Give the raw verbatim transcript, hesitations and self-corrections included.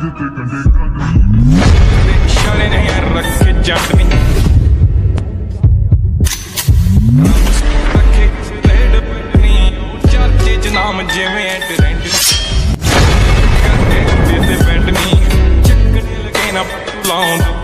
ਜਿੱਤੇ ਕੰਡੇ ਕੰਨ ਸ਼ਾਲੇ ਨੇ ਰੱਖੇ ਜੱਟ ਨੀ ਰੱਖੇ ਰੇਡ ਪਟਨੀ ਚਾਚੇ ਚ ਨਾਮ ਜਿਵੇਂ ਟ੍ਰੈਂਡ ਕਰਦੇ ਤੇ ਪਿੰਡ ਨੀ ਚੱਕਣੇ ਲਗੇ ਨਾ ਲਾਉਂ